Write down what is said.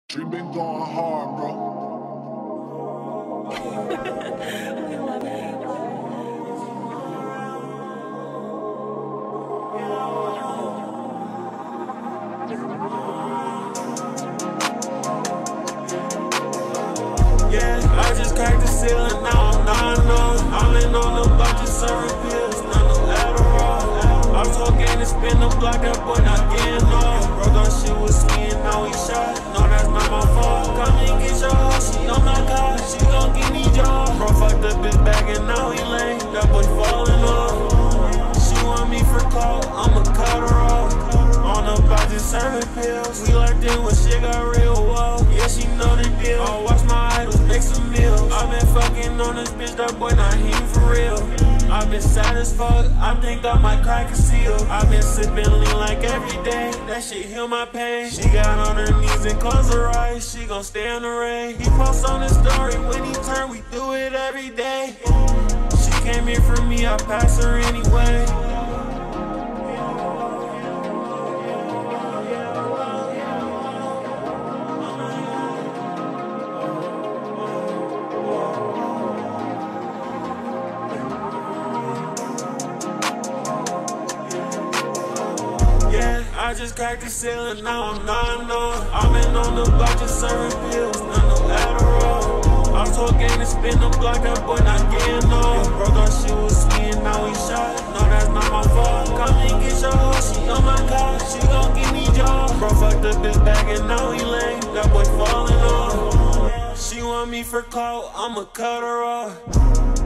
We been going hard, bro. Yeah, I just cracked the ceiling, now I'm 9-0. I've been on the block just serving pills, not no Adderall. I was talking to spin the block, that boy not getting off. Broke on shit was sweet, now he shot. No, that's not my fault. Come and get your hoe, she on my car, she gon' give me jaw. Bro fucked up his bag and now he lame, that boy falling off. She want me for clout, I'ma cut her off. On the block just serving pills, we locked in when shit got real, whoa. Yeah, she know the deal, I'll watch my idols make some meals. I been fucking on this bitch, that boy not here for real. I been sad as fuck, I think I might crack a seal. I been sipping lean like every day, that shit heal my pain. She got on her knees and close her eyes, she gon' stay in the rain. He posts on his story, when he turn, we do it every day. She came here for me, I pass her anyway. I just cracked the ceiling, now I'm 9-0. I've been on the block just serving pills, not no Adderall. I was talking to spin the block, that boy not getting off. Broke on shit was sweet, now he shot. No, that's not my fault. Come and get your hoe, she on my car, she gon' give me jaw. Bro fucked up his bag and now he lame, that boy falling off. She want me for clout, I'ma cut her off.